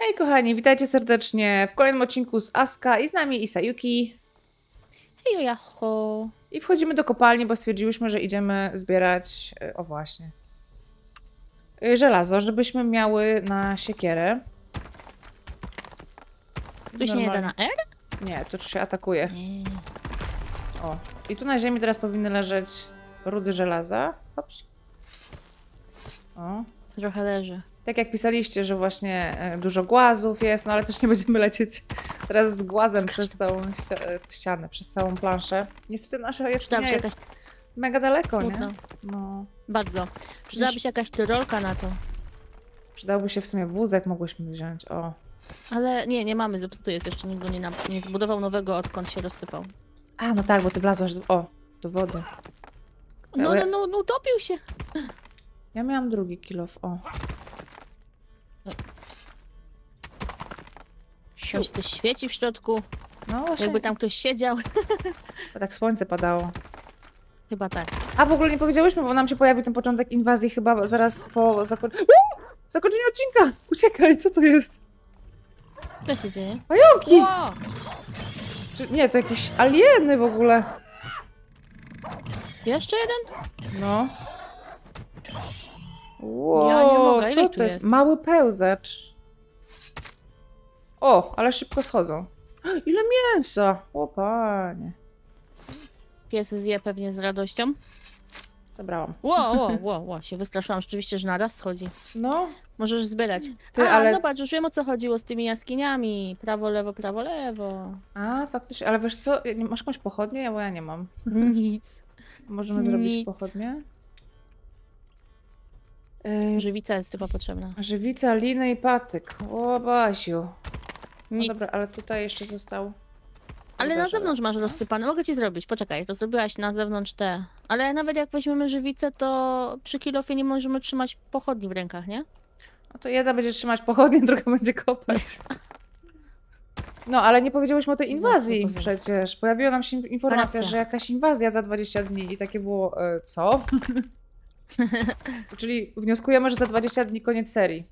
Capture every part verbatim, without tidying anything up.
Hej kochani, witajcie serdecznie w kolejnym odcinku z Aska i z nami Isayuki. Hej, jaho. I wchodzimy do kopalni, bo stwierdziłyśmy, że idziemy zbierać, o właśnie, żelazo, żebyśmy miały na siekierę. Tu się nie da na R? Nie, to się atakuje. Nie. O, i tu na ziemi teraz powinny leżeć rudy żelaza. Hops. O. Trochę leży. Tak jak pisaliście, że właśnie dużo głazów jest, no ale też nie będziemy lecieć teraz z głazem Skacz. przez całą ścia ścianę, przez całą planszę. Niestety nasza jaskinia jest jakaś... mega daleko, Smutno. nie? No. Bardzo. Przydałaby się jakaś tyrolka na to. Przydałby się w sumie wózek, mogłyśmy wziąć, o. Ale nie, nie mamy, zepsuty jest jeszcze, nikt go nie, nie zbudował nowego, odkąd się rozsypał. A, no tak, bo ty wlazłaś do, o, do wody. No, no, no, no, utopił się. Ja miałam drugi kilof, o. Tam się coś świeci w środku. No właśnie. Jakby tam ktoś siedział. Bo tak słońce padało. Chyba tak. A w ogóle nie powiedziałyśmy, bo nam się pojawił ten początek inwazji chyba zaraz po zakończeniu... zakończeniu odcinka! Uciekaj, co to jest? Co się dzieje? Pająki! Wow. Czy, nie, to jakieś alieny w ogóle. Jeszcze jeden? No. Wow, ja nie mogę, co to jest? jest? Mały pełzacz. O, ale szybko schodzą. Ile mięsa! O panie. Pies zje pewnie z radością. Zabrałam. Ło, ło, ło, ło, się wystraszyłam rzeczywiście, że naraz schodzi. No. Możesz zbierać. Ty, A, ale... zobacz, już wiem, o co chodziło z tymi jaskiniami. Prawo, lewo, prawo, lewo. A, faktycznie, ale wiesz co, masz jakąś pochodnię? Bo ja nie mam. Nic. Możemy Nic. zrobić pochodnię? Yy, Żywica jest chyba potrzebna. Żywica, liny i patyk. O, Basiu. No Nic. dobra, ale tutaj jeszcze został... Ale na zewnątrz masz rozsypane. Mogę ci zrobić. Poczekaj, rozrobiłaś na zewnątrz te. Ale nawet jak weźmiemy żywicę, to przy kilofie nie możemy trzymać pochodni w rękach, nie? No to jedna będzie trzymać pochodnię, druga będzie kopać. No, ale nie powiedziałyśmy o tej inwazji przecież. Pojawiła nam się informacja, Racja. że jakaś inwazja za dwadzieścia dni i takie było, e, co? Czyli wnioskujemy, że za dwadzieścia dni koniec serii.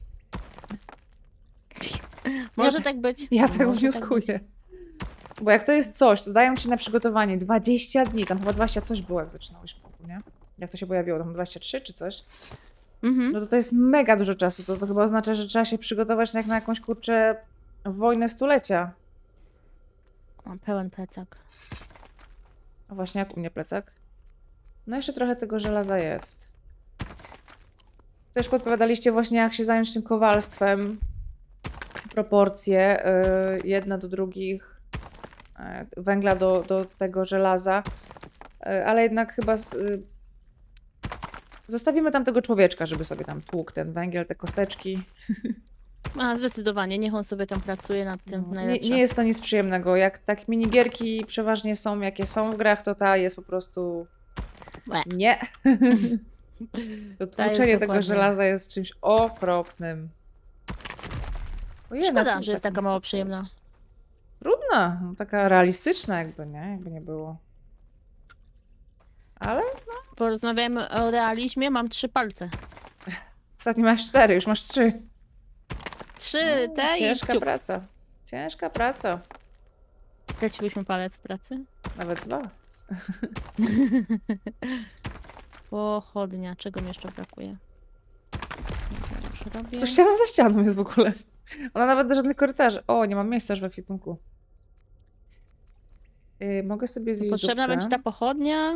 Może ja tak być. Ja tak Może wnioskuję. Tak Bo jak to jest coś, to dają ci na przygotowanie dwadzieścia dni. Tam chyba dwadzieścia coś było, jak zaczynałyśmy, nie? Jak to się pojawiło, tam dwadzieścia trzy czy coś? Mhm. No to to jest mega dużo czasu. To, to chyba oznacza, że trzeba się przygotować jak na jakąś, kurczę, wojnę stulecia. Mam pełen plecak. A właśnie jak u mnie plecak. No jeszcze trochę tego żelaza jest. Też podpowiadaliście właśnie, jak się zająć tym kowalstwem. Proporcje yy, jedna do drugich. Yy, węgla do, do tego żelaza. Yy, ale jednak chyba z, yy, zostawimy tam tego człowieczka, żeby sobie tam tłukł ten węgiel, te kosteczki. A, zdecydowanie. Niech on sobie tam pracuje nad tym No, najlepsze. nie, nie jest to nic przyjemnego. Jak tak minigierki przeważnie są, jakie są w grach, to ta jest po prostu... Łe. Nie. To tłuczenie tego żelaza jest czymś okropnym. Ojej, Szkoda, że jest taka mało przyjemna. Trudna, no, taka realistyczna jakby, nie? Jakby nie było. Ale no. Porozmawiajmy o realizmie. Mam trzy palce. Ostatnio masz cztery, już masz trzy. Trzy, no, te i Ciężka kciuk. praca. Ciężka praca. Straciłyśmy palec w pracy? Nawet dwa. Pochodnia. Czego mi jeszcze brakuje? Już robię. To ściana za ścianą jest w ogóle. Ona nawet do żadnych korytarzy. O, nie mam miejsca już w ekwipunku. Yy, mogę sobie zjeść Potrzebna zupkę. będzie ta pochodnia.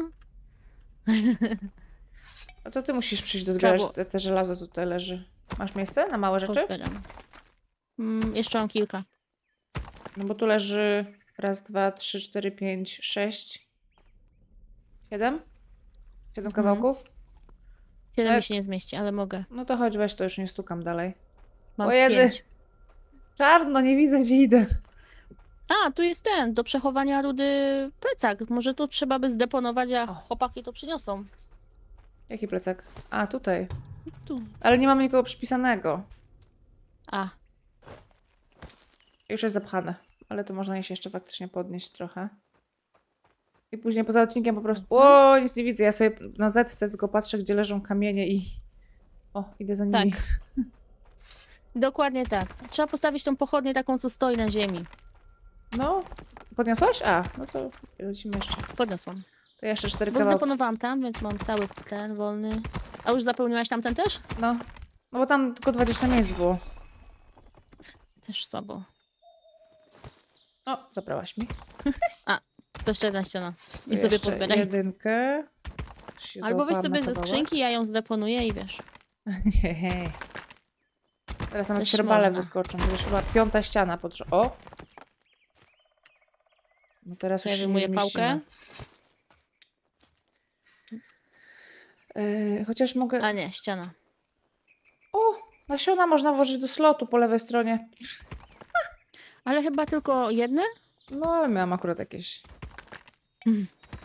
No to ty musisz przyjść do zbierać było... te, te żelazo, co tutaj leży. Masz miejsce na małe rzeczy? Pozbieram. Mm, jeszcze mam kilka. No bo tu leży raz, dwa, trzy, cztery, pięć, sześć, siedem? Siedem kawałków? Siedem no, mi się nie zmieści, ale mogę. No to chodź, weź to, już nie stukam dalej. Mam o jedy. pięć. Czarno, nie widzę, gdzie idę. A, tu jest ten, do przechowania rudy plecak. Może tu trzeba by zdeponować, a chłopaki to przyniosą. Jaki plecak? A, tutaj. Tu. Ale nie mamy nikogo przypisanego. A. Już jest zapchane. Ale to można je się jeszcze faktycznie podnieść trochę. I później poza odcinkiem po prostu... O, nic nie widzę. Ja sobie na zetce tylko patrzę, gdzie leżą kamienie i... O, idę za nimi. Tak. Dokładnie tak. Trzeba postawić tą pochodnię taką, co stoi na ziemi. No, podniosłaś? A, no to lecimy jeszcze. Podniosłam. To ja jeszcze cztery Bo kawałki. zdeponowałam tam, więc mam cały ten wolny. A już zapełniłaś tamten też? No, no bo tam tylko dwadzieścia miejsc było. Też słabo. O, zabrałaś mi. To jeszcze jedna ściana. I To sobie jeszcze pozbieraj. jedynkę. Się Albo weź załapałam sobie na ze kawałek. skrzynki, ja ją zdeponuję i wiesz. Hehe. Teraz nawet Też szerbale można. wyskoczą. To już chyba piąta ściana pod rząd. O! No teraz To już ja się nie wyjmuję pałkę. zmieścimy. Yy, chociaż mogę... A nie, ściana. O! Nasiona można włożyć do slotu po lewej stronie. Ale chyba tylko jedne? No, ale miałam akurat jakieś... Hmm.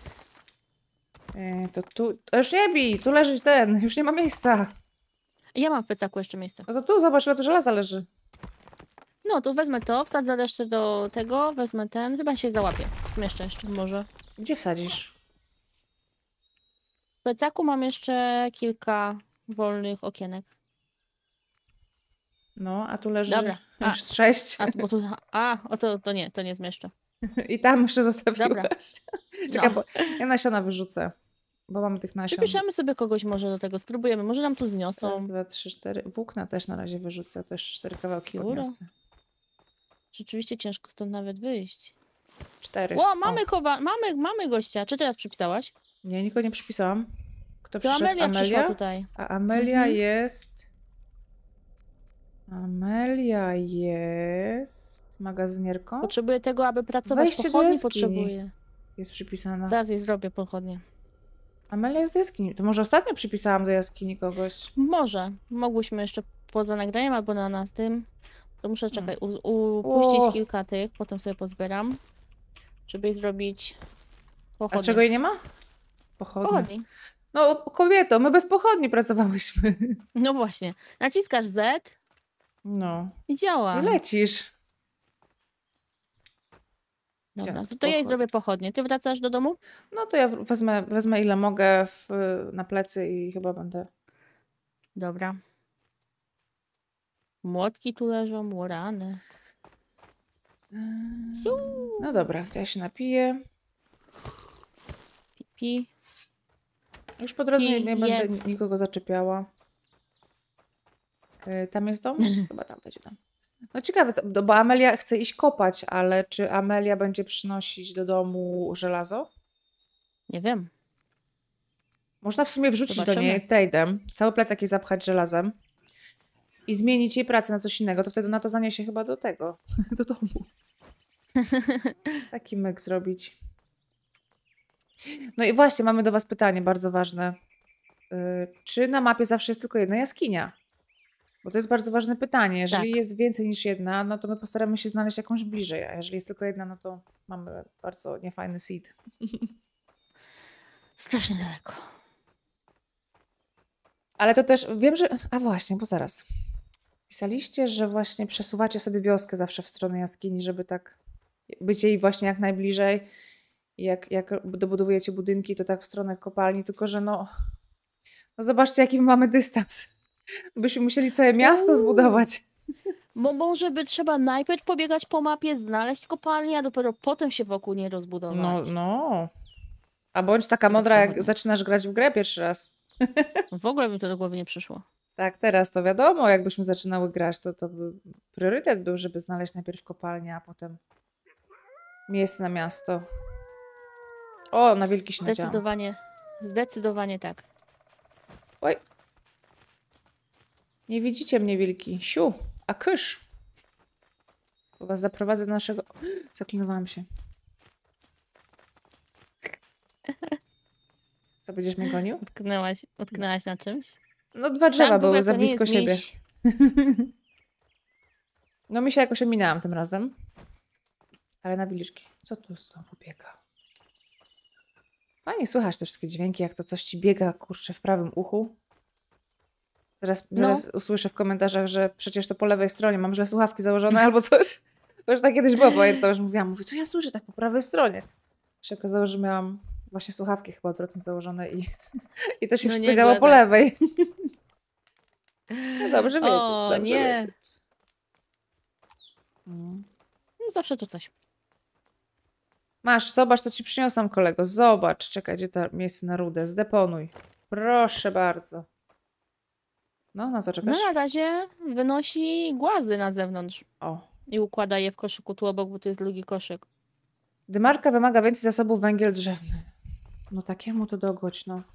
Yy, to tu... To już nie bij! Tu leży ten! Już nie ma miejsca! Ja mam w plecaku jeszcze miejsce. No to tu, zobacz, ile tu żelaza leży. No, to wezmę to, wsadzę jeszcze do tego, wezmę ten, chyba się załapię. Zmieszczę jeszcze może. Gdzie wsadzisz? W plecaku mam jeszcze kilka wolnych okienek. No, a tu leży Dobra. A. już sześć. A, bo tu, a o to, to nie, to nie zmieszczę. I tam jeszcze zostawiłaś. Dobra. Czekaj, No. bo ja nasiona wyrzucę. Bo mamy tych nasion. Przypiszemy sobie kogoś może do tego, spróbujemy. Może nam tu Raz, zniosą. dwa, trzy, cztery. Włókna też na razie wyrzucę. To jeszcze cztery kawałki Dobra. odniosę. Rzeczywiście ciężko stąd nawet wyjść. Cztery. O, mamy kowa, mamy, mamy gościa. Czy teraz przypisałaś? Nie, nikogo nie przypisałam. Kto To przyszedł? Amelia, przyszła tutaj. A Amelia Mhm. jest... Amelia jest... magazynierką? Potrzebuję tego, aby pracować. Wejście do Pochodni jaskini. potrzebuję. Jest przypisana. Zaraz jej zrobię pochodnie. Amelia jest do jaskini. To może ostatnio przypisałam do jaskini kogoś. Może. Mogłyśmy jeszcze poza nagraniem albo na nas tym. To muszę, Hmm. czekaj, u, upuścić O. kilka tych, potem sobie pozbieram. Żeby jej zrobić A pochodnie. czego jej nie ma? Pochodni. Pochodni. No kobieto, my bez pochodni pracowałyśmy. No właśnie. Naciskasz Z No. i działa. I lecisz. Dobra, Działa, to ja jej pochodnie. zrobię pochodnie. Ty wracasz do domu? No to ja wezmę, wezmę ile mogę w, na plecy i chyba będę... Dobra. Młotki tu leżą, murany. Siu. No dobra, to ja się napiję. Pi, pi. Już po drodze nie, I nie będę jedz. nikogo zaczepiała. Y, Tam jest dom? Chyba tam będzie dom. No ciekawe, co, no bo Amelia chce iść kopać, ale czy Amelia będzie przynosić do domu żelazo? Nie wiem. Można w sumie wrzucić do Zobaczymy. niej trade'em, cały plecak jej zapchać żelazem i zmienić jej pracę na coś innego, to wtedy na to zaniesie chyba do tego, do domu. Taki myk zrobić. No i właśnie, mamy do was pytanie bardzo ważne. Yy, czy na mapie zawsze jest tylko jedna jaskinia? Bo to jest bardzo ważne pytanie. Jeżeli Tak. jest więcej niż jedna, no to my postaramy się znaleźć jakąś bliżej, a jeżeli jest tylko jedna, no to mamy bardzo niefajny seed. Strasznie daleko. Ale to też, wiem, że... A właśnie, bo zaraz. Pisaliście, że właśnie przesuwacie sobie wioskę zawsze w stronę jaskini, żeby tak być jej właśnie jak najbliżej. I jak, jak dobudowujecie budynki, to tak w stronę kopalni, tylko że no... No zobaczcie, jaki my mamy dystans. Byśmy musieli całe miasto Uuu. zbudować. Bo może by trzeba najpierw pobiegać po mapie, znaleźć kopalnię, a dopiero potem się wokół niej No, rozbudować. no. A bądź taka to mądra, jak pochodnie. zaczynasz grać w grę pierwszy raz. W ogóle mi to do głowy nie przyszło. Tak, teraz to wiadomo, jakbyśmy zaczynały grać, to, to by priorytet był, żeby znaleźć najpierw kopalnię, a potem miejsce na miasto. O, na wilki się nadziałam. Zdecydowanie, zdecydowanie tak. Oj. Nie widzicie mnie, wilki. Siu, a kysz. Bo was zaprowadzę do naszego... Zaklinowałam się. Co, będziesz mnie gonił? Utknęłaś, utknęłaś na czymś? No dwa drzewa Tak, w ogóle były to za nie blisko jest siebie. miś. No mi się jakoś ominęłam tym razem. Ale na wilczki. Co tu z tobą biega? Fajnie słychać te wszystkie dźwięki, jak to coś ci biega, kurczę, w prawym uchu. Zaraz, No. zaraz usłyszę w komentarzach, że przecież to po lewej stronie mam źle słuchawki założone albo coś. To już tak kiedyś było, pamiętam, że mówiłam, mówię, co ja słyszę tak po prawej stronie. Się okazało, że miałam właśnie słuchawki chyba odwrotnie założone i, i to się No wszystko nie, działo po błędem. lewej. No dobrze wiedzieć, O, dobrze nie. wiedzieć. Mm. No zawsze to coś. Masz, zobacz, co ci przyniosłam, kolego. Zobacz. Czekaj, gdzie to miejsce na rudę. Zdeponuj. Proszę bardzo. No, na co No czekasz? na razie wynosi głazy na zewnątrz O. i układa je w koszyku tu obok, bo to jest drugi koszyk. Dymarka wymaga więcej zasobów węgiel drzewny. No takiemu to dogodź, no.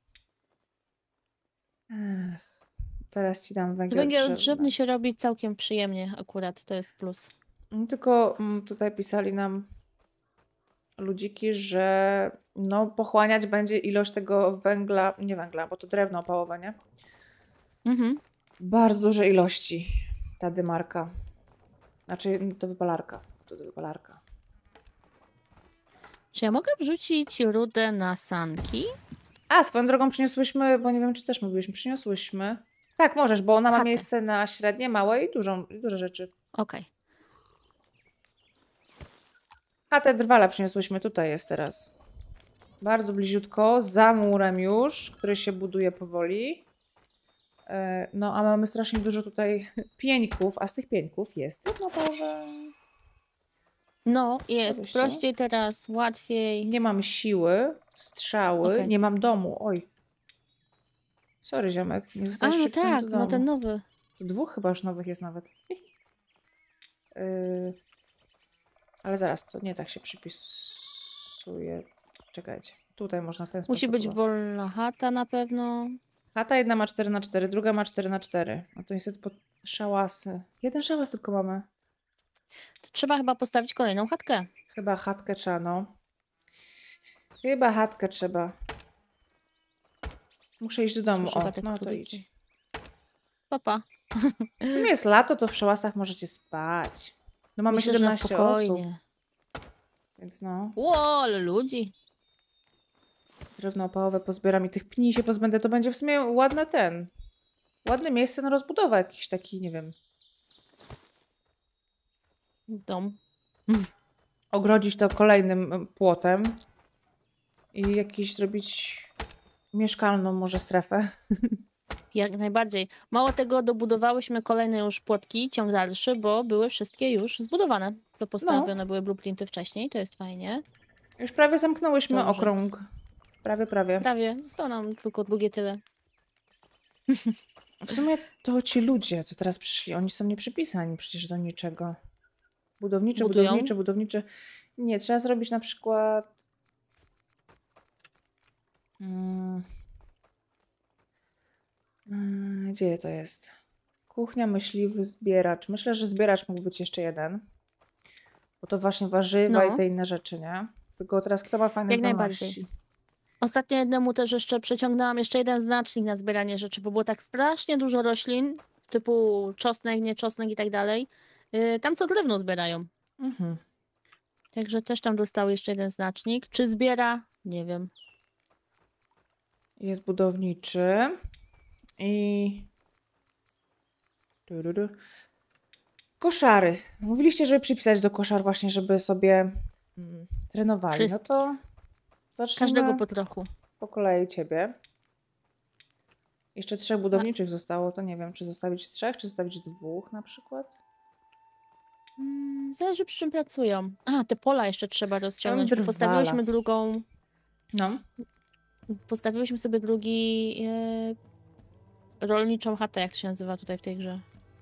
Ech. Teraz ci dam To węgiel węgiel drzewny. drzewny się robi całkiem przyjemnie akurat, to jest plus. No, tylko mm, tutaj pisali nam ludziki, że no pochłaniać będzie ilość tego węgla, nie węgla, bo to drewno opałowe, nie? Mhm. Bardzo duże ilości ta dymarka. Znaczy to wypalarka. To wypalarka. Czy ja mogę wrzucić rudę na sanki? A, swoją drogą przyniosłyśmy, bo nie wiem, czy też mówiłyśmy, przyniosłyśmy. Tak, możesz, bo ona ma Chatę. miejsce na średnie, małe i dużą, i duże rzeczy. Okej. Chatę drwala przyniosłyśmy, tutaj jest teraz. Bardzo bliziutko, za murem już, który się buduje powoli. E, No, a mamy strasznie dużo tutaj pieńków, a z tych pieńków jest drewnopałowe. No, jest Podejście. prościej teraz, łatwiej. Nie mam siły, strzały, Okej. nie mam domu. Oj. Sorry, ziomek, nie A, zostałeś no przypisany tak, do domu. no ten nowy. To dwóch chyba już nowych jest nawet. Yy, ale zaraz, to nie tak się przypisuje. Czekajcie. Tutaj można w ten sposób. Musi być chyba. wolna chata na pewno. Chata jedna ma cztery na cztery, druga ma cztery na cztery. No to niestety pod szałasy. Jeden szałas tylko mamy. To trzeba chyba postawić kolejną chatkę. Chyba chatkę trzeba, no. Chyba chatkę trzeba. Muszę iść do domu. Słyszę O, te no to króliki. idź. Papa. W sumie jest lato, to w szałasach możecie spać. No mamy Myślę, że na siedemnaście osób, spokojnie. więc no. Ło, ale ludzi. Drewno opałowe pozbieram i tych pni się pozbędę. To będzie w sumie ładne ten. Ładne miejsce na rozbudowę. Jakiś taki, nie wiem. Dom. Ogrodzić to kolejnym y, płotem. I jakiś zrobić mieszkalną może strefę. Jak najbardziej. Mało tego, dobudowałyśmy kolejne już płotki, ciąg dalszy, bo były wszystkie już zbudowane. Co postawione były blueprinty wcześniej, to jest fajnie. Już prawie zamknęłyśmy Dobrze. okrąg. Prawie, prawie. Prawie, zostało nam tylko drugie tyle. W sumie to ci ludzie, co teraz przyszli, oni są nieprzypisani przecież do niczego. Budowniczy, Budują? budowniczy, budowniczy. Nie, trzeba zrobić na przykład... Mm. Mm, Gdzie to jest? Kuchnia, myśliwy, zbieracz. Myślę, że zbieracz mógł być jeszcze jeden. Bo to właśnie warzywa No. i te inne rzeczy, nie? Tylko teraz kto ma fajne Jak zdolności? najbardziej. Ostatnio jednemu też jeszcze przeciągnęłam jeszcze jeden znacznik na zbieranie rzeczy, bo było tak strasznie dużo roślin, typu czosnek, nieczosnek i tak dalej. Yy, tam co drewno zbierają. Mhm. Także też tam dostały jeszcze jeden znacznik. Czy zbiera? Nie wiem. Jest budowniczy. I... Tururu. Koszary. Mówiliście, żeby przypisać do koszar właśnie, żeby sobie mm, trenowali. No Wszystkich. to zacznijmy Każdego po trochu. po kolei ciebie. Jeszcze trzech budowniczych zostało, to nie wiem, czy zostawić trzech, czy zostawić dwóch na przykład. Mm, Zależy przy czym pracują. A, te pola jeszcze trzeba rozciągnąć. drwala. Postawiłyśmy drugą, No. postawiłyśmy sobie drugi e, rolniczą chatę, jak to się nazywa tutaj w tej grze.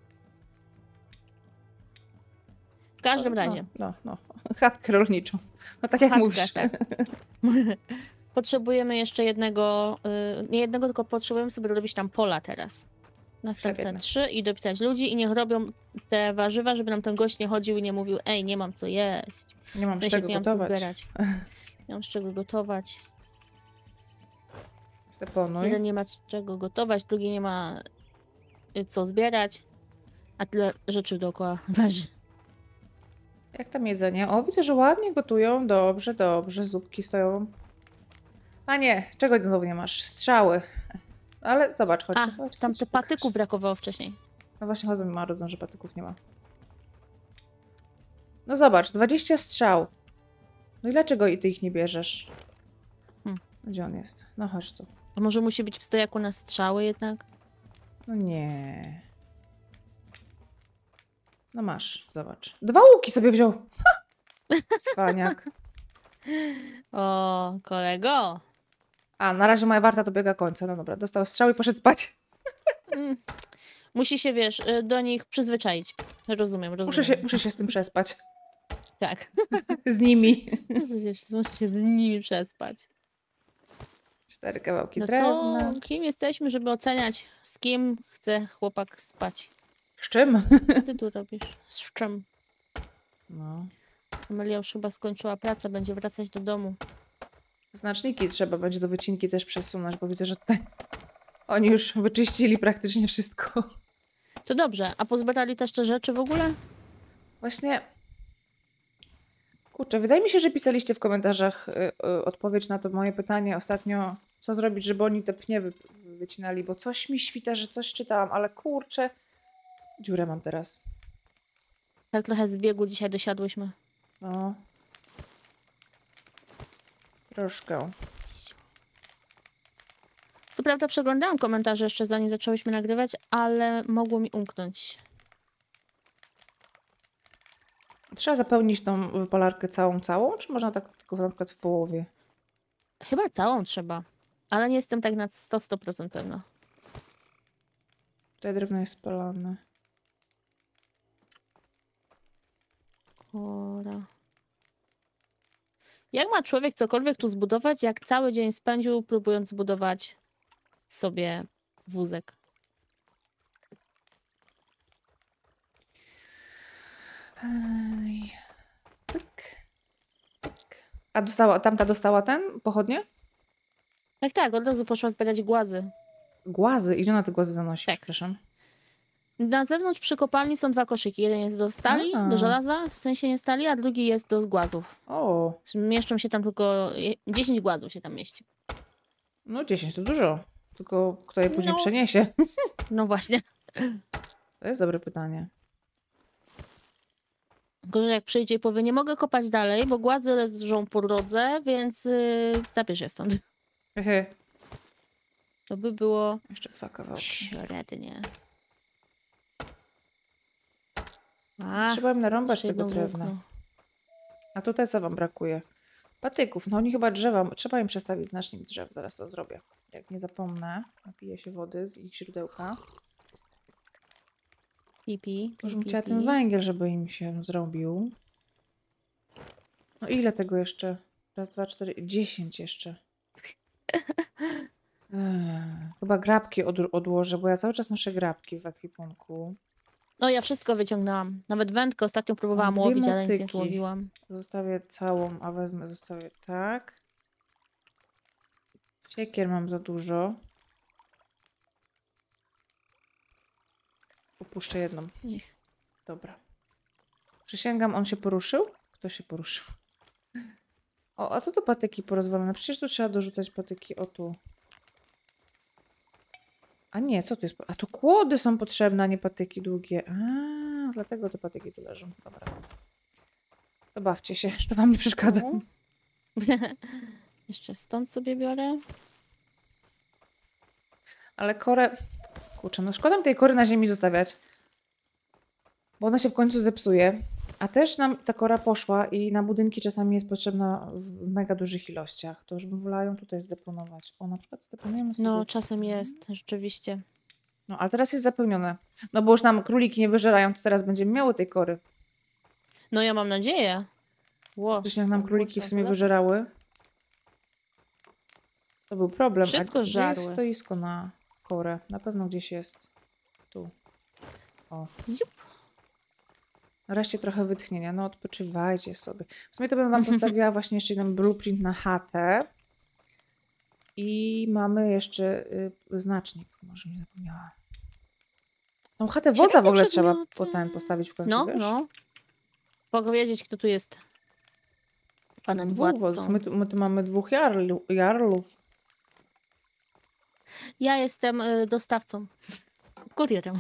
W każdym no, razie. No, no. Chatkę rolniczą. No tak jak Chatkę, mówisz. tak. Potrzebujemy jeszcze jednego, y, nie jednego, tylko potrzebujemy sobie robić tam pola teraz. Następne Przebiedne. trzy i dopisać ludzi i niech robią te warzywa, żeby nam ten gość nie chodził i nie mówił, ej, nie mam co jeść. Nie mam W z sensie czego nie mam co gotować. zbierać. Nie mam z czego gotować. Steponuj. Jeden nie ma z czego gotować, drugi nie ma y, co zbierać, a tyle rzeczy dookoła leży. Jak tam jedzenie? O, widzę, że ładnie gotują. Dobrze, dobrze. Zupki stoją. A nie, czego znowu nie masz? Strzały. Ale zobacz, chodź. A, chodź, tam chodź, te pokaż. patyków brakowało wcześniej. No właśnie chodzą mi marudzą, że patyków nie ma. No zobacz, dwadzieścia strzał. No i dlaczego i ty ich nie bierzesz? Hmm. Gdzie on jest? No chodź tu. A może musi być w stojaku na strzały jednak? No nie. No masz, zobacz. Dwa łuki sobie wziął. Ha! Cwaniak. O, kolego. A, na razie moja warta dobiega końca. No dobra, dostał strzał i poszedł spać. Mm. Musi się, wiesz, y, do nich przyzwyczaić. Rozumiem, rozumiem. Muszę się, muszę się z tym przespać. Tak. Z nimi. Muszę się, muszę się z nimi przespać. Cztery kawałki No drewna. co, kim jesteśmy, żeby oceniać, z kim chce chłopak spać? Z czym? Co ty tu robisz? Z czym? No. Amelia już chyba skończyła pracę, będzie wracać do domu. Znaczniki trzeba będzie do wycinki też przesunąć, bo widzę, że tutaj oni już wyczyścili praktycznie wszystko. To dobrze, a pozbierali też te rzeczy w ogóle? Właśnie, kurczę, wydaje mi się, że pisaliście w komentarzach y, y, odpowiedź na to moje pytanie ostatnio, co zrobić, żeby oni te pnie wy, wycinali, bo coś mi świta, że coś czytałam, ale kurczę, dziurę mam teraz. Tak trochę z biegu dzisiaj dosiadłyśmy. No. Troszkę. Co prawda przeglądałam komentarze jeszcze zanim zaczęłyśmy nagrywać, ale mogło mi umknąć. Trzeba zapełnić tą wypalarkę całą, całą, czy można tak tylko na przykład w połowie? Chyba całą trzeba, ale nie jestem tak na sto procent pewna. Tutaj drewno jest spalane. Chora. Jak ma człowiek cokolwiek tu zbudować, jak cały dzień spędził próbując zbudować sobie wózek? Ej. Pyk. Pyk. A dostała, tamta dostała ten, pochodnie? Tak, tak, od razu poszła zbierać głazy. Głazy. I gdzie ona te głazy zanosi? Tak. Przepraszam. Na zewnątrz przy kopalni są dwa koszyki. Jeden jest do stali, A. do żelaza, w sensie nie stali, a drugi jest do głazów. O, Mieszczą się tam tylko... je- dziesięć głazów się tam mieści. no dziesięć to dużo. Tylko kto je później No. przeniesie? No właśnie. To jest dobre pytanie. Tylko, że jak przyjdzie i powie, nie mogę kopać dalej, bo głazy leżą po drodze, więc yy, zabierz je stąd. Hehe. To by było Jeszcze dwa kawałki. średnie. A, Trzeba im narąbać jeszcze tego jedno drewna. włókno. A tutaj co wam brakuje? Patyków. No oni chyba drzewa. Trzeba im przestawić znacznik drzew. Zaraz to zrobię. Jak nie zapomnę, napiję się wody z ich źródełka. Pipi, Może pipi, chciała ten węgiel, żeby im się zrobił. No ile tego jeszcze? Raz, dwa, cztery, dziesięć jeszcze. Ech, chyba grabki od, odłożę, bo ja cały czas noszę grabki w ekwipunku. No ja wszystko wyciągnęłam. Nawet wędkę ostatnio próbowałam Mam dwie łowić, ale nic nie motyki. złowiłam. Zostawię całą, a wezmę, zostawię tak. Siekier mam za dużo. Upuszczę jedną. Niech. Dobra. Przysięgam, on się poruszył? Kto się poruszył? O, a co to patyki porozwalone? Przecież tu trzeba dorzucać patyki. O tu. A nie, co tu jest? A tu kłody są potrzebne, a nie patyki długie. A, dlatego te patyki tu leżą. Dobra. To bawcie się, to wam nie przeszkadza. No. Jeszcze stąd sobie biorę. Ale korę... Kurczę, no szkoda mi tej kory na ziemi zostawiać. Bo ona się w końcu zepsuje. A też nam ta kora poszła i na budynki czasami jest potrzebna w mega dużych ilościach. To już bym wolała ją tutaj zdeponować. O, na przykład zdeponujemy sobie... No, czasem jest, rzeczywiście. No, ale teraz jest zapełnione. No bo już nam króliki nie wyżerają, to teraz będziemy miały tej kory. No ja mam nadzieję. Ło, Przecież jak nam króliki w sumie Ło, wyżerały, to był problem. Wszystko A gdzie jest żarły. stoisko na korę? Na pewno gdzieś jest. Tu. O. Ziup. Nareszcie trochę wytchnienia. No odpoczywajcie sobie. W sumie to bym wam postawiła właśnie jeszcze jeden blueprint na chatę. I mamy jeszcze y, znacznik. Może nie zapomniałam. Tą chatę wodza w Średnie ogóle trzeba przedmioty. po ten postawić w końcu, No, wiesz? no. Powiedzieć, kto tu jest panem Dwóch wodzów. władcą. My tu, my tu mamy dwóch jarlu, jarlów. Ja jestem y, dostawcą. Kurierem.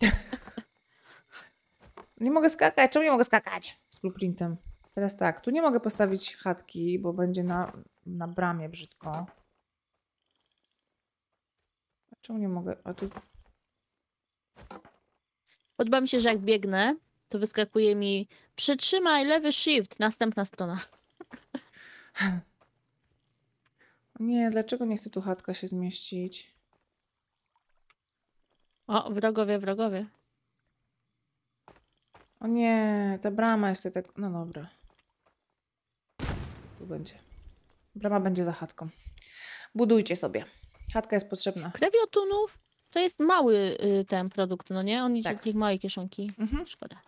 Nie mogę skakać. Czemu nie mogę skakać? Z blueprintem. Teraz tak. Tu nie mogę postawić chatki, bo będzie na, na bramie brzydko. A czemu nie mogę? A tu... Podoba mi się, że jak biegnę, to wyskakuje mi przytrzymaj lewy shift, następna strona. Nie, dlaczego nie chce tu chatka się zmieścić? O, wrogowie, wrogowie. O nie, ta brama jest tutaj tak... No dobra. Tu będzie. Brama będzie za chatką. Budujcie sobie. Chatka jest potrzebna. Krewiotunów to jest mały y, ten produkt, no nie? On idzie Tak. do tych małej kieszonki. Mhm. Szkoda.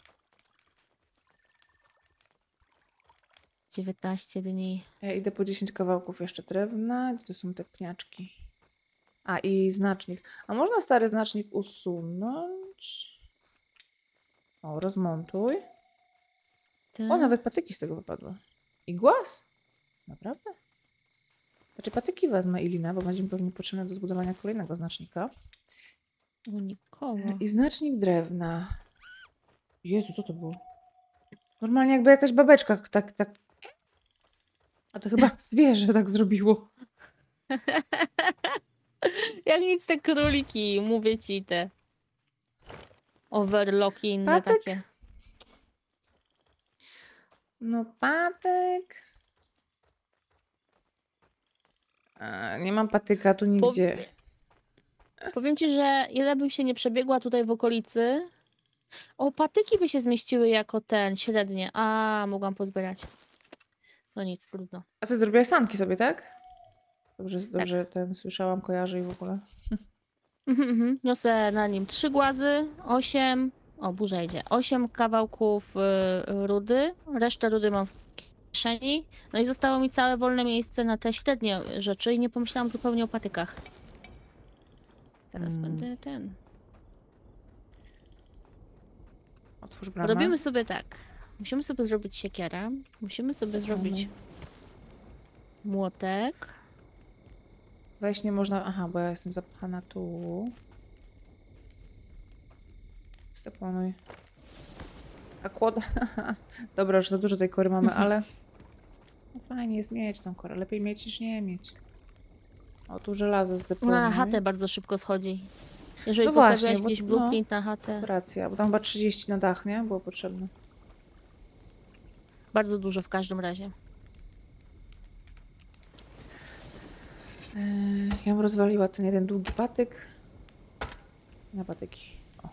dziewiętnaście dni. Ja idę po dziesięć kawałków jeszcze drewna. Tu są te pniaczki. A i znacznik. A można stary znacznik usunąć? O, rozmontuj. Ten. O, nawet patyki z tego wypadły. I głaz? Naprawdę? Znaczy patyki wezmę i linę, bo będzie mi pewnie potrzebne do zbudowania kolejnego znacznika. Unikowo. I znacznik drewna. Jezu, co to było? Normalnie jakby jakaś babeczka tak, tak. A to chyba zwierzę tak zrobiło. Jak nic te króliki, mówię ci te. Overlocki inne Patyk? takie. No patyk. A, nie mam patyka tu nigdzie. Powie- Powiem ci, że ile bym się nie przebiegła tutaj w okolicy. O, patyki by się zmieściły jako ten, średnie. A, mogłam pozbierać. No nic, trudno. A co, zrobiłaś sanki sobie, tak? Dobrze, dobrze ten słyszałam, kojarzę i w ogóle. Mhm, mhm. Niosę na nim trzy głazy, osiem, o burza idzie, osiem kawałków y, rudy, resztę rudy mam w kieszeni, no i zostało mi całe wolne miejsce na te średnie rzeczy i nie pomyślałam zupełnie o patykach. Teraz Mm. będę ten. Otwórz bramę. Robimy sobie tak, musimy sobie zrobić siekierę, musimy sobie zrobić młotek. Weź nie można... Aha, bo ja jestem zapchana tu. Steponuj. A kłod... Dobra, już za dużo tej kory mamy, ale... No fajnie jest mieć tą korę. Lepiej mieć niż nie mieć. O, tu żelazo zdeponuj. Ona na chatę bardzo szybko schodzi. Jeżeli No postawiłaś właśnie, bo- gdzieś no. blueprint na chatę, Racja, bo tam chyba trzydzieści na dach, nie? Było potrzebne. bardzo dużo w każdym razie. Eee, ja bym rozwaliła ten jeden długi patyk. Na patyki. O.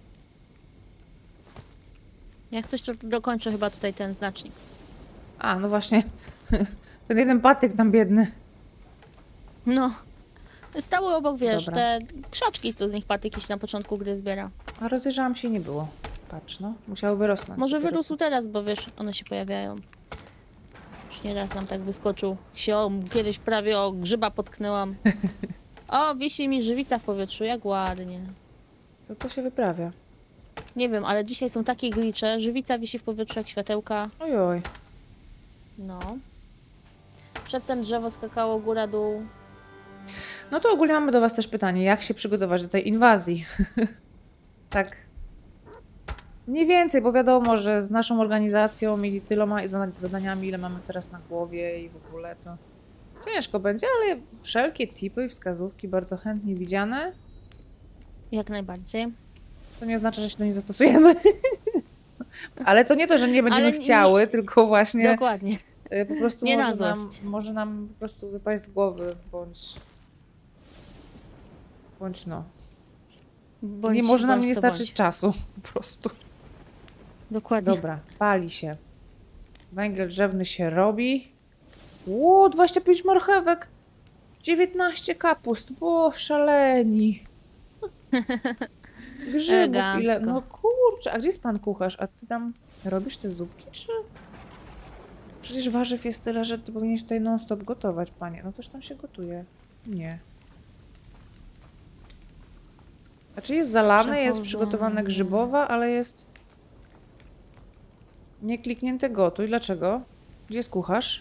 Jak coś, to dokończę chyba tutaj ten znacznik. A, no właśnie. Ten jeden patyk tam biedny. No. Stały obok, wiesz, Dobra. te krzaczki, co z nich patyki się na początku gry zbiera. A rozejrzałam się i nie było. Patrz, no. Musiały wyrosnąć. Może dopiero wyrósł teraz, bo wiesz, one się pojawiają. Już nieraz nam tak wyskoczył. Się o, kiedyś prawie o grzyba potknęłam. O, wisi mi żywica w powietrzu, jak ładnie. Co to się wyprawia? Nie wiem, ale dzisiaj są takie glicze. Żywica wisi w powietrzu jak światełka. Ojoj. No. Przedtem drzewo skakało góra-dół. No to ogólnie mamy do was też pytanie. Jak się przygotować do tej inwazji? Tak. Mniej więcej, bo wiadomo, że z naszą organizacją i tyloma zada- zadaniami, ile mamy teraz na głowie i w ogóle, to ciężko będzie, ale wszelkie tipy i wskazówki bardzo chętnie widziane. Jak najbardziej. To nie oznacza, że się do nich zastosujemy. Ale to nie to, że nie będziemy Ale nie- chciały, tylko właśnie Dokładnie. y, po prostu Nie na może, nam, złość. może nam po prostu wypaść z głowy, bądź bądź no. Bądź, nie może nam bądź nie to starczyć bądź. czasu po prostu. Dokładnie. Dobra, pali się. Węgiel drzewny się robi. Ło, dwadzieścia pięć marchewek. dziewiętnaście kapust. Bo szaleni. Grzybów Elegancko. ile. No kurczę, a gdzie jest pan kucharz? A ty tam robisz te zupki, czy? Przecież warzyw jest tyle, że ty powinieneś tutaj non stop gotować, panie. No toż tam się gotuje. Nie. Znaczy jest zalane, jest przygotowane Przechodzone. grzybowa, ale jest nie kliknięte gotuj. Dlaczego? Gdzie jest kucharz?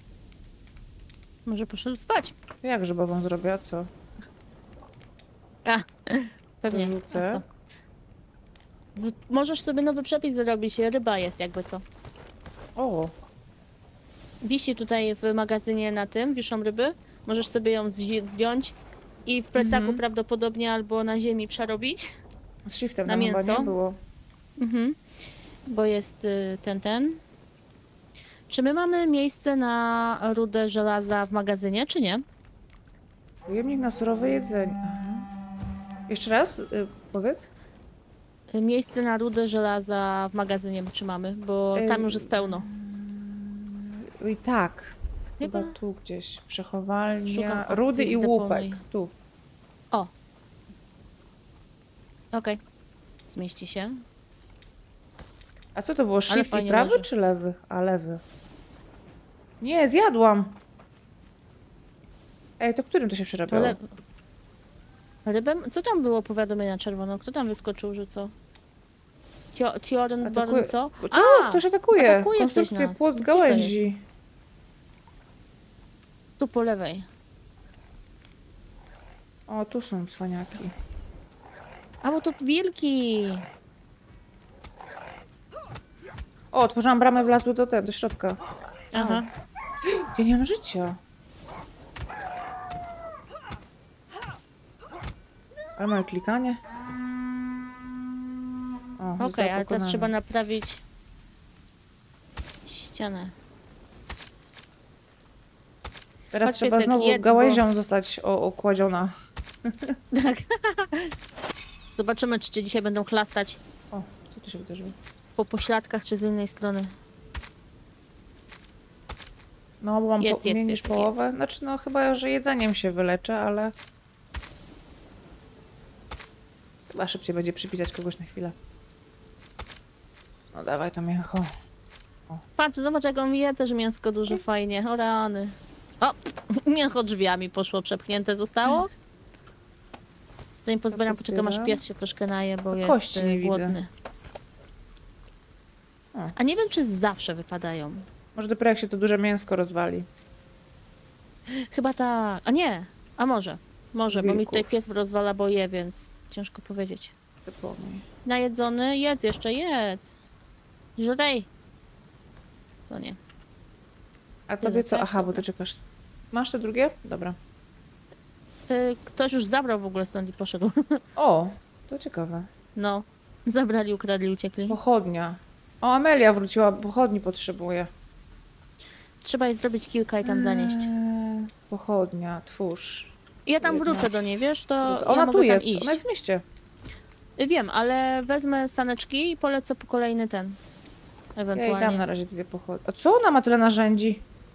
Może poszedł spać. To jak grzybową zrobię, a co? A, pewnie. Wyrzucę. A co? Z, możesz sobie nowy przepis zrobić. Ryba jest jakby co. O, Wisi tutaj w magazynie na tym, wiszą ryby. Możesz sobie ją zzi- zdjąć i w plecaku Mhm. prawdopodobnie albo na ziemi przerobić. z shiftem Na tam chyba mięso? nie było. Mhm. bo jest y, ten, ten. Czy my mamy miejsce na rudę żelaza w magazynie, czy nie? Pojemnik na surowe jedzenie. Aha. Jeszcze raz, y, powiedz. Y, Miejsce na rudę żelaza w magazynie, czy mamy, bo Y, tam już jest pełno. I tak. Chyba, Chyba. tu gdzieś. Przechowalnia. Szukam opcji Rudy i zdeponuj. łupek. Tu. O. Okej. Zmieści się. A co to było? Shift i fajnie prawy leży. czy lewy? A lewy. Nie, zjadłam. Ej, to którym to się przerabiało? Ale... Rybem? Co tam było powiadomienie na czerwono? Kto tam wyskoczył, że co? Tio, Tioren, Atakuje- Baron, co? Co? A! Ktoś atakuje. atakuje ktoś Konstrukcję nas. płot z Gdzie to gałęzi. Tu po lewej. O, tu są cwaniaki. A, bo to wilki! O, otworzyłam bramę, wlazły do, te, do środka. Aha. Ja nie mam życia. Ale moje klikanie. O, Okej, zostało ale teraz pokonane. trzeba naprawić ścianę. Teraz Chodź, trzeba piesek, znowu jedz, bo- gałęzią zostać o, okładziona. Tak. Zobaczymy, czy cię dzisiaj będą chlastać O, co tu się wydarzyło? po pośladkach, czy z innej strony. No, bo mam Jedz, po, jedz, mniej niż piesek, połowę. Znaczy, no chyba, że jedzeniem się wyleczę, ale... Chyba szybciej będzie przypisać kogoś na chwilę. No dawaj to mięcho. Patrz, zobacz, jak on je też mięsko dużo fajnie. O rany. O, mięcho drzwiami poszło, przepchnięte zostało. Zanim pozbieram, poczekam, aż pozbieram. pies się troszkę naje, bo jest kości y, nie widzę. głodny. O. A nie wiem, czy zawsze wypadają. Może dopiero jak się to duże mięsko rozwali. Chyba tak. A nie. A może. Może, bo mi Wilków. tutaj pies rozwala, bo je, więc ciężko powiedzieć. Typowej. Najedzony? Jedz jeszcze, jedz. Żrej. To nie. A tobie co? tak? Aha, bo Dobra. ty czekasz. Masz te drugie? Dobra. Y, Ktoś już zabrał w ogóle stąd i poszedł. O, to ciekawe. No. Zabrali, ukradli, uciekli. Pochodnia. O, Amelia wróciła, pochodni potrzebuje. Trzeba jej zrobić kilka i tam zanieść. Eee, pochodnia, twórz. I ja tam jedna. wrócę do niej, wiesz, to Ona ja tu mogę jest, tam iść. ona jest w mieście. Wiem, ale wezmę saneczki i polecę po kolejny ten. Ja jej dam Ewentualnie. na razie dwie pochodnie. A co ona ma tyle narzędzi?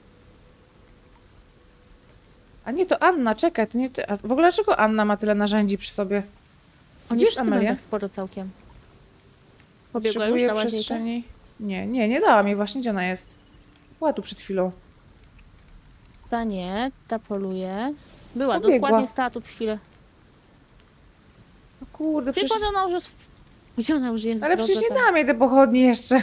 A nie, to Anna, czekaj, to nie ty. A w ogóle dlaczego Anna ma tyle narzędzi przy sobie? Oni Gdzie jest wszyscy mają Amelia? tak sporo całkiem. Pobiegła już, Potrzebuje dałaś jej te? przestrzeni. Nie, nie, nie dałam jej właśnie, gdzie ona jest. Była tu przed chwilą. Ta nie, ta poluje. Była, Pobiegła. dokładnie stała tu chwilę. O kurde, Ty, przecież... gdzie ona już jest? w- Gdzie ona już jest w Ale drodze przecież nie tam? dam jej te pochodni jeszcze.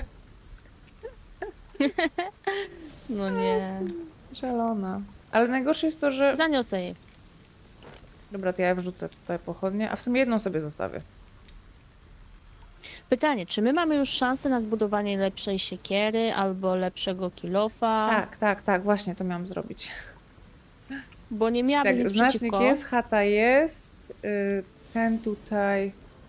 No nie. Szalona. Ale najgorsze jest to, że... Zaniosę jej. Dobra, to ja wrzucę tutaj pochodnie, a w sumie jedną sobie zostawię. Pytanie, czy my mamy już szansę na zbudowanie lepszej siekiery albo lepszego kilofa? Tak, tak, tak, właśnie to miałam zrobić. Bo nie miałabym Tak, nic znacznik przeciwko. jest, chata jest, y, ten tutaj...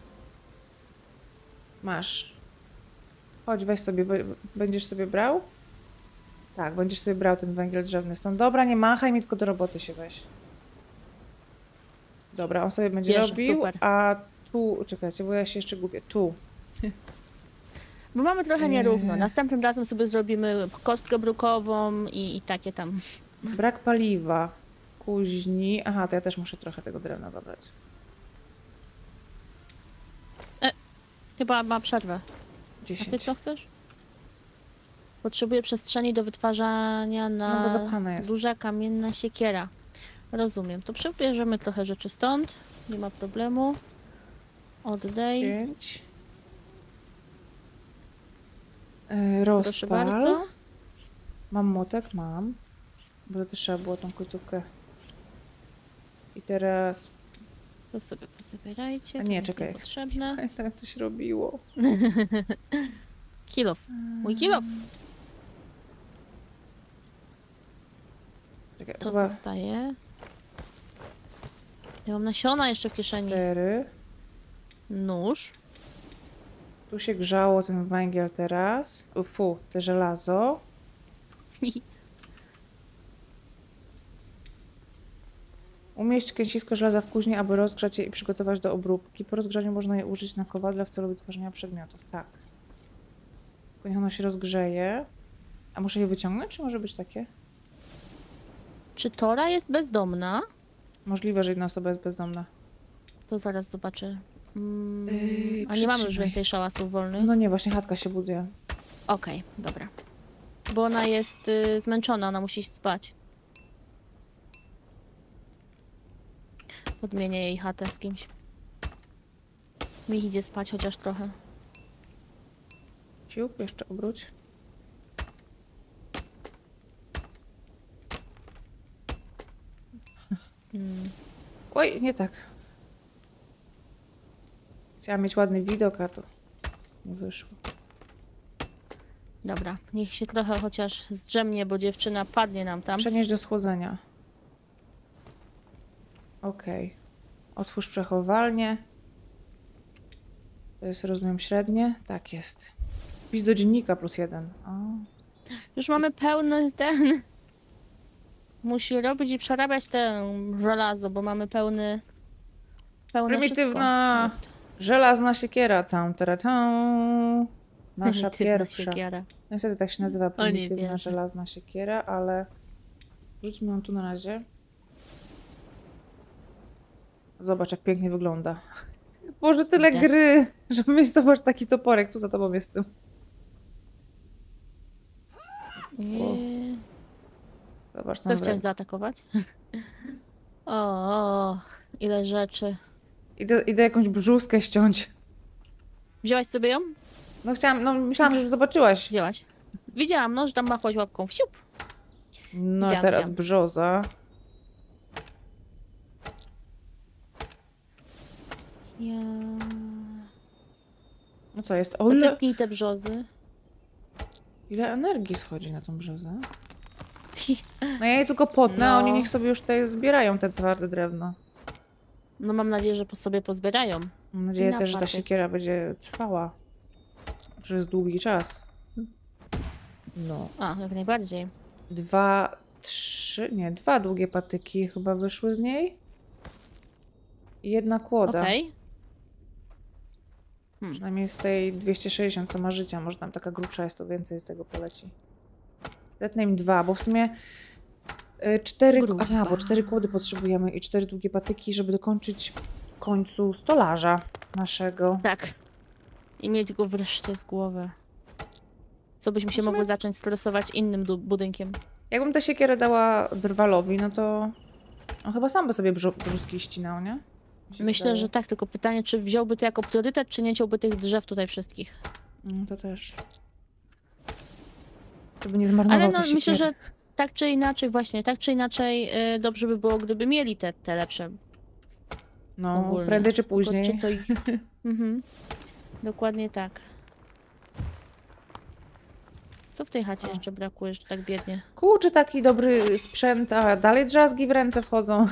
Masz. Chodź, weź sobie, b- będziesz sobie brał? Tak, będziesz sobie brał ten węgiel drzewny stąd. Dobra, nie machaj mi, tylko do roboty się weź. Dobra, on sobie będzie Bierze, robił, super. a tu, czekajcie, bo ja się jeszcze gubię, tu. Bo mamy trochę nierówno. Eee. Następnym razem sobie zrobimy kostkę brukową i, i takie tam. Brak paliwa, kuźni. Aha, to ja też muszę trochę tego drewna zabrać. Chyba ma przerwę. A dziesięć. ty co chcesz? Potrzebuję przestrzeni do wytwarzania na No bo zapchane jest. duża kamienna siekiera. Rozumiem. To przebierzemy trochę rzeczy stąd. Nie ma problemu. Oddaj. pięć. Yy, Proszę rozpal. bardzo. Mam młotek? Mam. Bo to też trzeba było tą końcówkę. I teraz... To sobie pozabierajcie. A to nie, jest czekaj. niepotrzebne. Ej, tak to się robiło. Kilof. Mój kilof. Czekaj, To chyba zostaje. Ja mam nasiona jeszcze w kieszeni. cztery. Nóż. Tu się grzało ten węgiel teraz. Fu, te żelazo. Umieść kęsisko żelaza w kuźni, aby rozgrzać je i przygotować do obróbki. Po rozgrzaniu można je użyć na kowadle w celu wytworzenia przedmiotów. Tak. Tylko niech ono się rozgrzeje. A muszę je wyciągnąć, czy może być takie? Czy Tora jest bezdomna? Możliwe, że jedna osoba jest bezdomna. To zaraz zobaczę. Mm, Yy, a nie mamy już przytrzymaj. więcej szałasów wolnych? No nie, właśnie chatka się buduje. Okej, dobra. Bo ona jest y, zmęczona, ona musi iść spać. Podmienię jej chatę z kimś. Niech idzie spać chociaż trochę. Ciup, jeszcze obróć. Mm. Oj, nie tak. Chciałam mieć ładny widok, a to nie wyszło. Dobra, niech się trochę chociaż zdrzemnie, bo dziewczyna padnie nam tam. Przenieść do schłodzenia. Okej. Otwórz przechowalnię. To jest, rozumiem, średnie? Tak jest. Wpisz do dziennika plus jeden. O. Już mamy pełny ten... Musi robić i przerabiać te żelazo, bo mamy pełny... Pełne Prymitywna wszystko. żelazna siekiera. Tam, tera, tam. Nasza Prymitywna pierwsza. siekiera. Niestety tak się nazywa prymitywna wierzę. żelazna siekiera, ale rzućmy ją tu na razie. Zobacz, jak pięknie wygląda. Boże, tyle Idę. gry, żeby mieć, zobacz, taki toporek. Tu za tobą jestem. I... Zobacz Co tam. chciałeś we- zaatakować? o, o, ile rzeczy. Idę, idę jakąś brzuskę ściąć. Wzięłaś sobie ją? No chciałam, no myślałam, że już zobaczyłaś. Wzięłaś. Widziałam, no, że tam machłaś łapką. Wsiup! No Widziałam, teraz widziałam. brzoza. Ja... No co jest? O, ile, Potyknij te brzozy. ile energii schodzi na tą brzozę? No ja je tylko potnę, a No. oni niech sobie już tutaj zbierają te twarde drewno. No mam nadzieję, że po sobie pozbierają. Mam nadzieję Na też, że ta patyk. siekiera będzie trwała przez długi czas. No. A, jak najbardziej. Dwa, trzy, nie, dwa długie patyki chyba wyszły z niej. I jedna kłoda. Okej. Przynajmniej z tej dwieście sześćdziesiąt, co ma życia. Może tam taka grubsza jest, to więcej z tego poleci. Zetnę im dwa, bo w sumie y, cztery... Gruba. Aha, bo cztery kłody potrzebujemy i cztery długie patyki, żeby dokończyć w końcu stolarza naszego. Tak. I mieć go wreszcie z głowy. Co byśmy się W sumie- mogły zacząć stresować innym du- budynkiem. Jakbym tę siekierę dała drwalowi, no to on chyba sam by sobie brzu- brzuski ścinał, nie? Mi się Myślę, wydaje. że tak, tylko pytanie, czy wziąłby to jako priorytet, czy nie ciąłby tych drzew tutaj wszystkich. Mm, to też. Żeby nie zmarnował Ale tej no, myślę, siekiery. że tak czy inaczej, właśnie, tak czy inaczej y, dobrze by było, gdyby mieli te, te lepsze No, ogólnie. prędzej czy Tylko później. Czy to... i- mhm. Dokładnie tak. Co w tej chacie O. jeszcze brakuje, że tak biednie? Kurczę, taki dobry sprzęt, a dalej drzazgi w ręce wchodzą.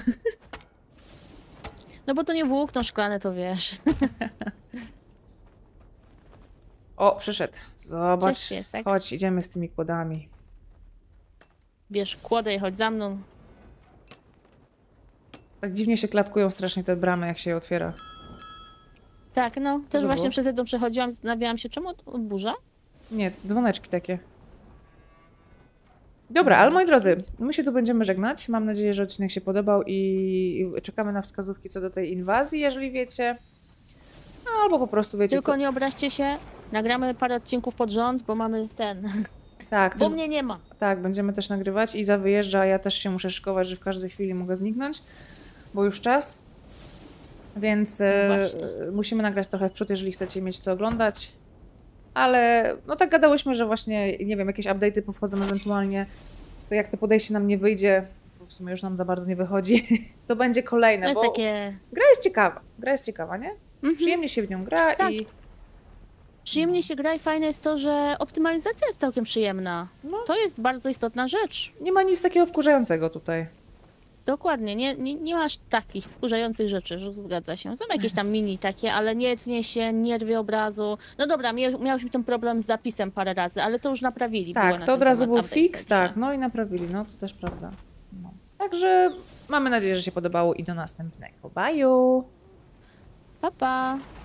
No bo to nie włókno szklane, to wiesz. O, przyszedł. Zobacz. Cześć, piesek. Chodź, idziemy z tymi kłodami. Bierz kłodę i chodź za mną. Tak dziwnie się klatkują strasznie te bramy, jak się je otwiera. Tak, no, to też właśnie było? przez jedną przechodziłam, zastanawiałam się, czemu od- odburza? Nie, dzwoneczki takie. Dobra, ale moi drodzy, my się tu będziemy żegnać. Mam nadzieję, że odcinek się podobał i czekamy na wskazówki co do tej inwazji, jeżeli wiecie. Albo po prostu wiecie Tylko co... nie obraźcie się, nagramy parę odcinków pod rząd, bo mamy ten, Tak, bo też, mnie nie ma. tak, będziemy też nagrywać. Iza wyjeżdża, ja też się muszę szykować, że w każdej chwili mogę zniknąć, bo już czas. Więc e, właśnie. musimy nagrać trochę w przód, jeżeli chcecie mieć co oglądać. Ale no tak gadałyśmy, że właśnie, nie wiem, jakieś update'y powchodzą ewentualnie. To jak to podejście nam nie wyjdzie, bo w sumie już nam za bardzo nie wychodzi, to będzie kolejne, To jest bo takie... gra jest ciekawa. Gra jest ciekawa, nie? Mhm. Przyjemnie się w nią gra Tak. i Przyjemnie się gra i fajne jest to, że optymalizacja jest całkiem przyjemna. No. To jest bardzo istotna rzecz. nie ma nic takiego wkurzającego tutaj. Dokładnie, nie, nie, nie masz takich wkurzających rzeczy, że zgadza się. Są jakieś tam mini takie, ale nie tnie się, nie rwie obrazu. No dobra, mia, miałeś ten problem z zapisem parę razy, ale to już naprawili. było Tak, na to ten od razu temat był update fix, także. tak, no i naprawili, no to też prawda. No. Także mamy nadzieję, że się podobało i do następnego. Baju! Pa, pa.